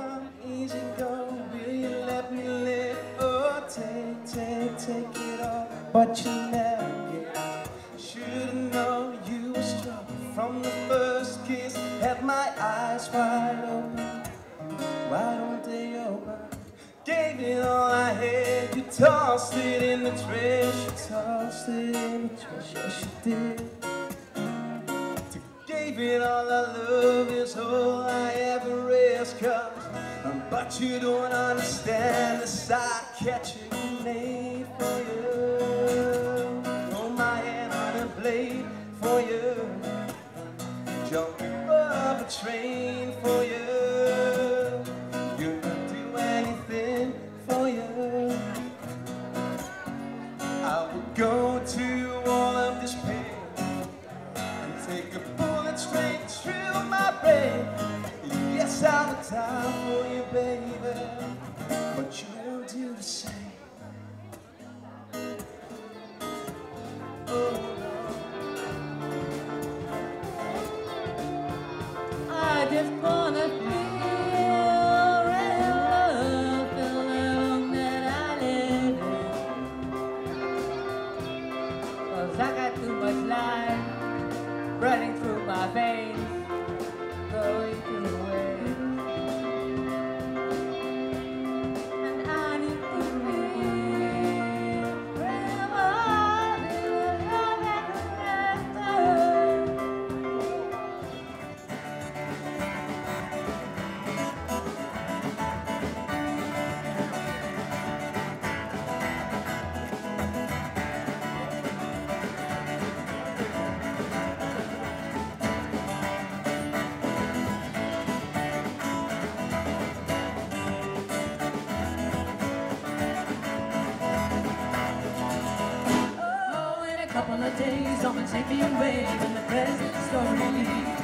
come, easy go. Will you let me live? Oh, take it all, but you never get. Should've known you were struck from the first kiss. Had my eyes wide open. Why don't they open? Gave it all I had. You tossed it in the trash. You tossed it in the trash. Yes, you did. Gave it all I love is all I ever ask of. But you don't understand the side catching made for you. Hold my hand on a blade for you. Jump up a train for you. You could do anything for you. I would go to all of this pain and take a bullet straight through my brain. Yes, I would die for you, baby, but you don't do the same. Oh, no. I just wanna feel real love, the love that I live in. 'Cause I got too much life running through my veins, going through the way. And I need to feel real love, the love that I live in. Couple of days, I'ma take me away from the present story.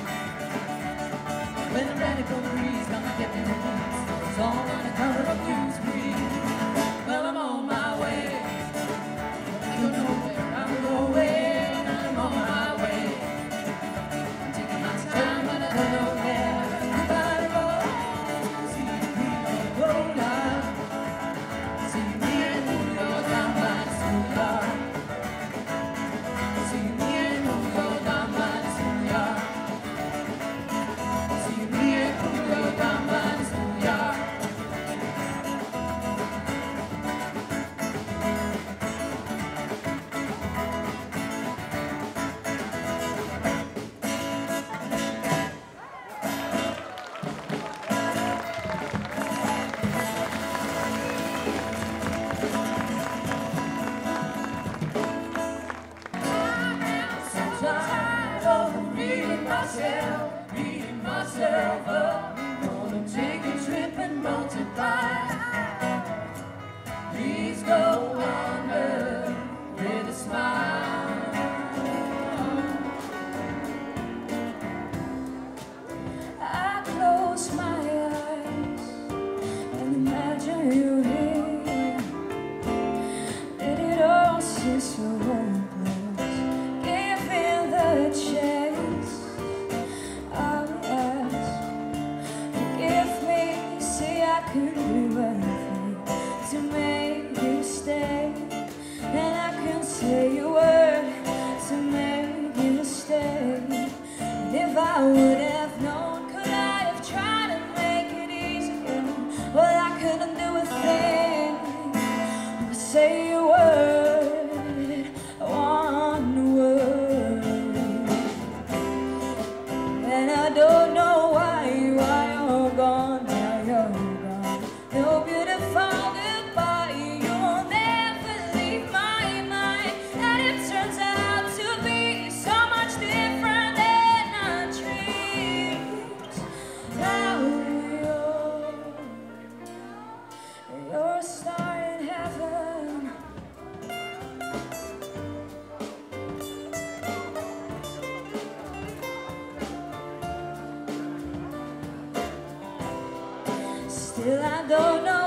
When the radical breeze come and get me released, it's all on the cover of Newsweek. Well, I'm on my way. I don't know where I'm going. I'm on my way. I'm taking my time, but I don't know where. Goodbye, road. See the people roll out. See me and New York down by the schoolyard. Beating myself up. Gonna take a trip and multiply. Please go under with a smile. I close my eyes and imagine you here. Did it all seem so hopeless? Give in the chance. Could do anything to make you stay, and I couldn't say a word to make you stay. And if I would have known, could I have tried to make it easier? Well, I couldn't do a thing but say a word, one word. And I don't know why you're gone. No beautiful goodbye, you'll never leave my mind. And it turns out to be so much different than I dreamed. Now you're a star in heaven. Still I don't know